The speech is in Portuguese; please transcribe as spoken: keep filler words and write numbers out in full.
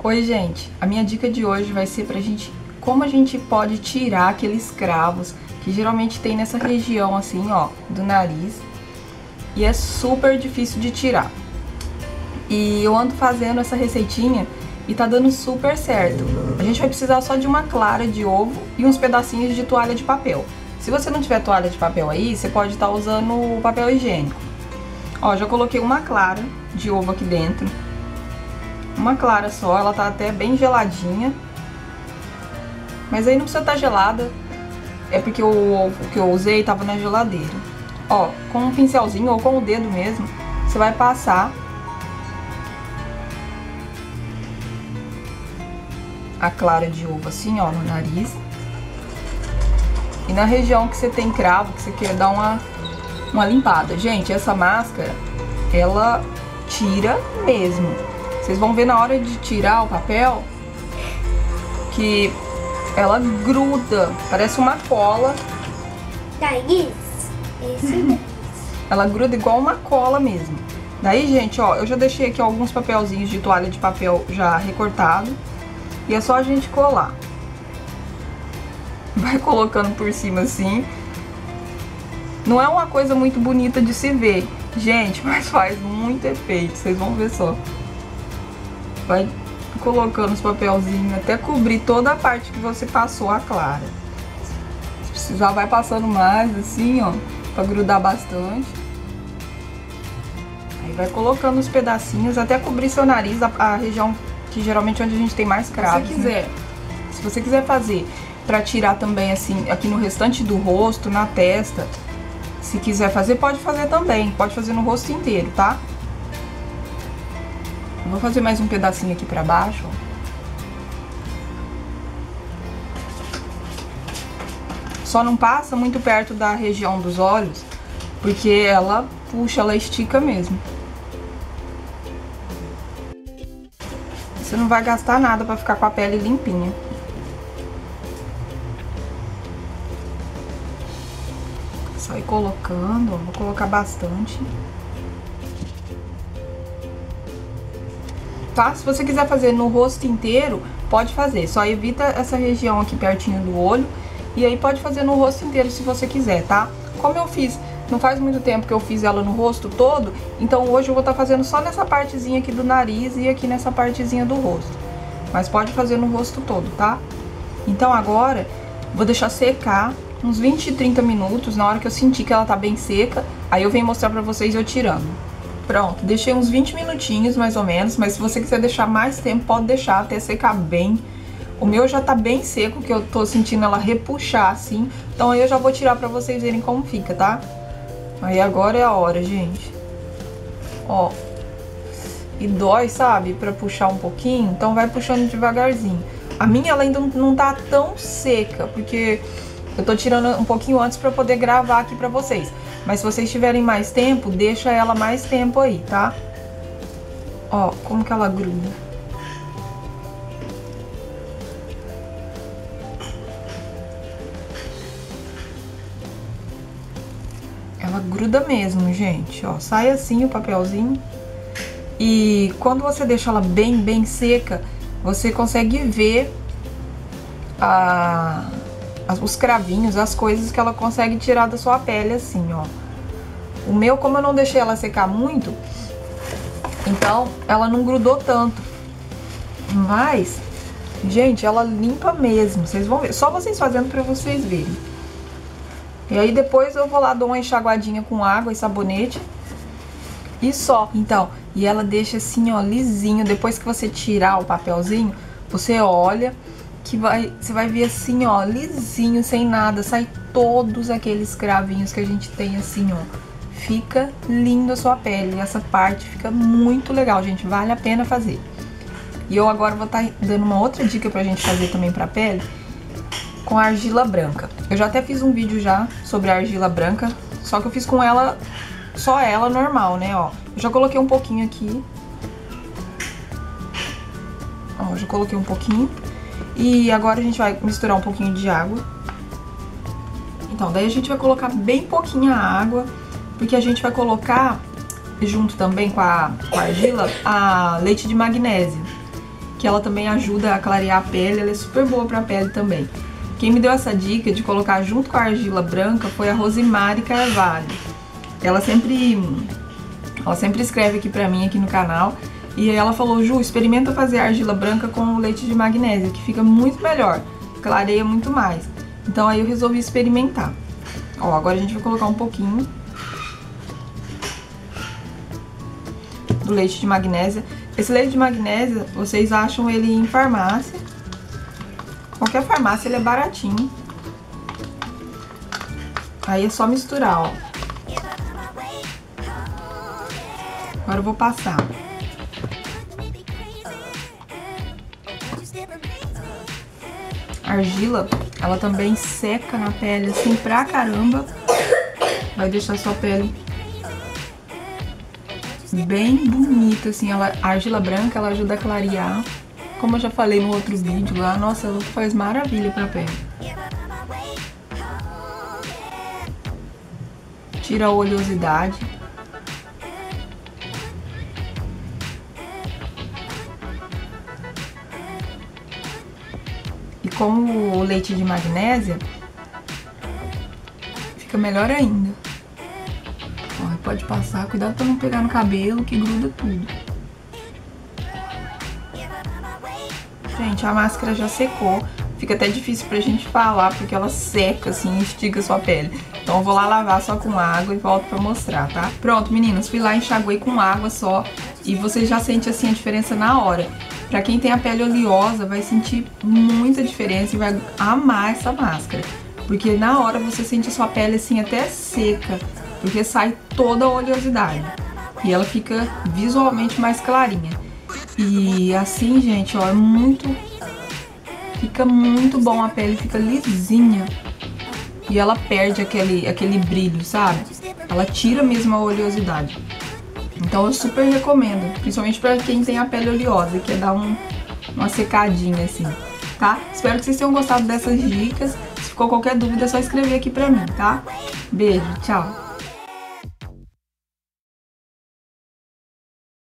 Oi gente, a minha dica de hoje vai ser pra gente como a gente pode tirar aqueles cravos que geralmente tem nessa região assim, ó, do nariz, e é super difícil de tirar. E eu ando fazendo essa receitinha e tá dando super certo. A gente vai precisar só de uma clara de ovo e uns pedacinhos de toalha de papel. Se você não tiver toalha de papel aí, você pode estar usando o papel higiênico. Ó, já coloquei uma clara de ovo aqui dentro. Uma clara só, ela tá até bem geladinha. Mas aí não precisa estar gelada, é porque o ovo que eu usei tava na geladeira. Ó, com um pincelzinho ou com o dedo mesmo, você vai passar a clara de ovo assim, ó, no nariz. E na região que você tem cravo, que você quer dar uma, uma limpada. Gente, essa máscara, ela tira mesmo. Vocês vão ver na hora de tirar o papel que ela gruda, parece uma cola. Daí, esse ela gruda igual uma cola mesmo. Daí, gente, ó, eu já deixei aqui alguns papelzinhos de toalha de papel já recortado. E é só a gente colar. Vai colocando por cima assim. Não é uma coisa muito bonita de se ver, gente, mas faz muito efeito, vocês vão ver só. Vai colocando os papelzinhos até cobrir toda a parte que você passou a clara. Se precisar, vai passando mais assim, ó, pra grudar bastante. Aí vai colocando os pedacinhos até cobrir seu nariz, a, a região que geralmente é onde a gente tem mais cravos. Se você quiser, né? Se você quiser fazer pra tirar também assim, aqui no restante do rosto, na testa, se quiser fazer, pode fazer também. Pode fazer no rosto inteiro, tá? Vou fazer mais um pedacinho aqui pra baixo. Só não passa muito perto da região dos olhos, porque ela puxa, ela estica mesmo. Você não vai gastar nada pra ficar com a pele limpinha. Só ir colocando, ó, vou colocar bastante. Tá? Se você quiser fazer no rosto inteiro, pode fazer. Só evita essa região aqui pertinho do olho. E aí pode fazer no rosto inteiro se você quiser, tá? Como eu fiz, não faz muito tempo que eu fiz ela no rosto todo, então hoje eu vou estar fazendo só nessa partezinha aqui do nariz e aqui nessa partezinha do rosto. Mas pode fazer no rosto todo, tá? Então agora, vou deixar secar uns vinte, trinta minutos. Na hora que eu sentir que ela tá bem seca, aí eu venho mostrar pra vocês eu tirando. Pronto, deixei uns vinte minutinhos mais ou menos, mas se você quiser deixar mais tempo, pode deixar até secar bem. O meu já tá bem seco, que eu tô sentindo ela repuxar assim, então aí eu já vou tirar pra vocês verem como fica, tá? Aí agora é a hora, gente. Ó, e dói, sabe, pra puxar um pouquinho, então vai puxando devagarzinho. A minha, ela ainda não tá tão seca, porque eu tô tirando um pouquinho antes pra poder gravar aqui pra vocês. Mas se vocês tiverem mais tempo, deixa ela mais tempo aí, tá? Ó, como que ela gruda. Ela gruda mesmo, gente, ó. Sai assim o papelzinho. E quando você deixa ela bem, bem seca, você consegue ver a... os cravinhos, as coisas que ela consegue tirar da sua pele assim, ó. O meu, como eu não deixei ela secar muito, então ela não grudou tanto. Mas, gente, ela limpa mesmo, vocês vão ver. Só vocês fazendo pra vocês verem. E aí depois eu vou lá, dou uma enxaguadinha com água e sabonete. E só. Então, e ela deixa assim, ó, lisinho. Depois que você tirar o papelzinho, você olha... que vai, você vai ver assim, ó, lisinho, sem nada, sai todos aqueles cravinhos que a gente tem assim, ó. Fica lindo a sua pele, essa parte fica muito legal, gente, vale a pena fazer. E eu agora vou estar dando uma outra dica pra gente fazer também pra pele, com a argila branca. Eu já até fiz um vídeo já sobre a argila branca, só que eu fiz com ela, só ela normal, né, ó. Eu já coloquei um pouquinho aqui. Ó, já coloquei um pouquinho. E agora a gente vai misturar um pouquinho de água. Então, daí a gente vai colocar bem pouquinha água, porque a gente vai colocar junto também com a, com a argila a leite de magnésio. que ela também ajuda a clarear a pele, ela é super boa pra pele também. Quem me deu essa dica de colocar junto com a argila branca foi a Rosimari Carvalho. Ela sempre, ela sempre escreve aqui pra mim, aqui no canal, e ela falou: Ju, experimenta fazer a argila branca com o leite de magnésia, que fica muito melhor, clareia muito mais. Então aí eu resolvi experimentar. Ó, agora a gente vai colocar um pouquinho do leite de magnésia. Esse leite de magnésia, vocês acham ele em farmácia. Qualquer farmácia, ele é baratinho. Aí é só misturar, ó. Agora eu vou passar. A argila, ela também seca na pele assim pra caramba. Vai deixar sua pele bem bonita, assim. Ela, a argila branca, ela ajuda a clarear. Como eu já falei no outro vídeo lá, nossa, ela faz maravilha pra pele. Tira a oleosidade. E como o leite de magnésia, fica melhor ainda. Ó, pode passar, cuidado pra não pegar no cabelo, que gruda tudo. Gente, a máscara já secou. Fica até difícil pra gente falar, porque ela seca assim e estica a sua pele. Então eu vou lá lavar só com água e volto pra mostrar, tá? Pronto, meninas, fui lá e enxaguei com água só. E você já sente assim a diferença na hora. Pra quem tem a pele oleosa, vai sentir muita diferença e vai amar essa máscara. Porque na hora você sente a sua pele assim até seca, porque sai toda a oleosidade. E ela fica visualmente mais clarinha. E assim, gente, ó, é muito... Fica muito bom, a pele fica lisinha. E ela perde aquele, aquele brilho, sabe? Ela tira mesmo a oleosidade. Então eu super recomendo, principalmente pra quem tem a pele oleosa e quer dar um, uma secadinha assim, tá? Espero que vocês tenham gostado dessas dicas. Se ficou qualquer dúvida é só escrever aqui pra mim, tá? Beijo, tchau!